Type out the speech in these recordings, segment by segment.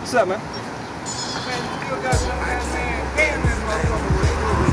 What's up, man? Man, you still got some man, this motherfucker with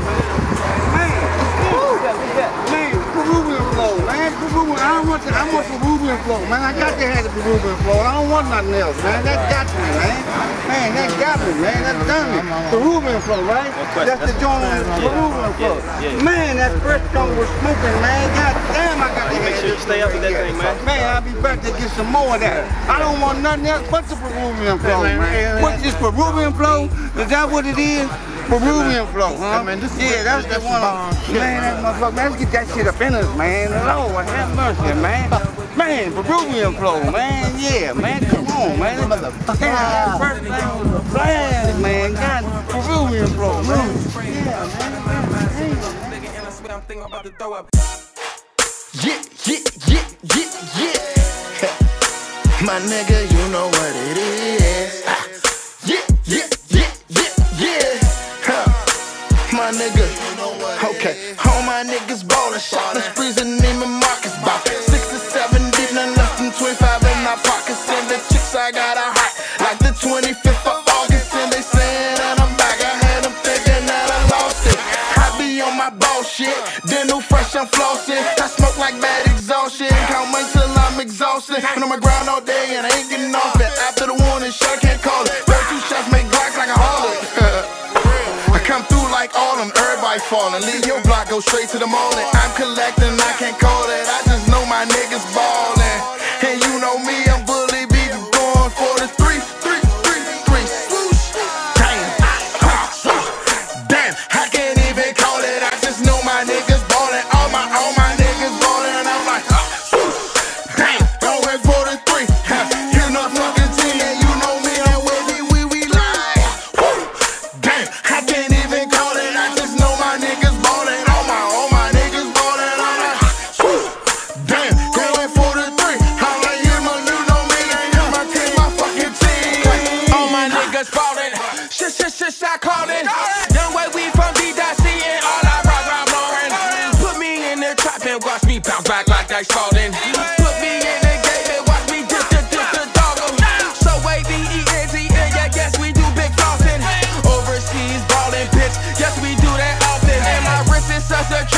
man, Peruvian flow, man. Peruvian, I want Peruvian flow, man. I got to have the Peruvian flow. I don't want nothing else, man. That got me, man. Man, that got me, man. That's done me. Peruvian flow, right? That's the joint on the Peruvian flow. Man, that fresh joint was smoking, man. God damn, I got to have Make sure you stay up with that thing, man. Man, I'll be back to get some more of that. I don't want nothing else but the Peruvian flow, man. What's this Peruvian flow? Is that what it is? Peruvian flow, huh? Yeah, that's the one. Man, that motherfucker, let's get that shit up in us, man. Lord, have mercy, man. Man, Peruvian flow, man. Yeah, man, come on, man. Damn, first thing was a blast, man. God, Peruvian flow, man. Yeah, man. Yeah. My nigga, you know what it is. My nigga, okay, all my niggas ballin', shopping sprees and Neiman Marcus, bout 6 to 7 deep, none less than 25 in my pockets. And the chicks I got a hot, like the 25th of August, and they saying that I'm back. I had them thinking that I lost it. I be on my bullshit, dental fresh, I'm flossing. I smoke like bad exhaustion, count money till I'm exhausted. Been on my ground all day and I ain't getting off it. After the warning shot, can't call it. Those 2 shots make Glocks like a harlot. Come through like all them, everybody falling. Leave your block, go straight to the morning. I'm collecting, I can't call it. I just know my niggas ballin'. And you know me, I'm bully beef, going for the 3, swoosh. Damn, I can't even call it. I just know my niggas ballin'. All my niggas ballin'. And I'm like, swoosh. Damn, going for the 3. You know fucking team, and you know me, and we lie. Damn, I can't. I called it. Young way we from D.C. and all I rock Lauren. Put me in the trap and watch me bounce back like dice falling. Put me in the game and watch me dip the dog. So AVENTN, yeah, yes we do big flossing. Overseas ballin' bitch, yes we do that often. And my wrist is such a